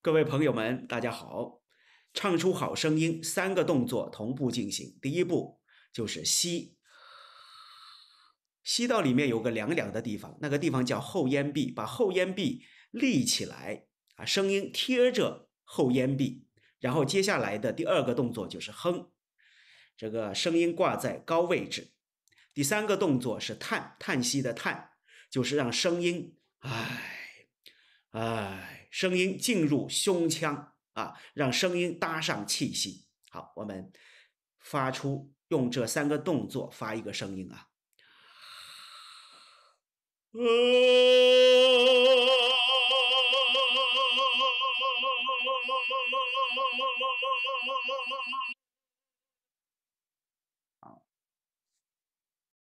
各位朋友们，大家好！唱出好声音，三个动作同步进行。第一步就是吸，吸到里面有个凉凉的地方，那个地方叫后咽壁，把后咽壁立起来啊，声音贴着后咽壁。然后接下来的第二个动作就是哼，这个声音挂在高位置。第三个动作是叹，叹息的叹，就是让声音声音进入胸腔啊，让声音搭上气息。好，我们发出用这三个动作发一个声音啊。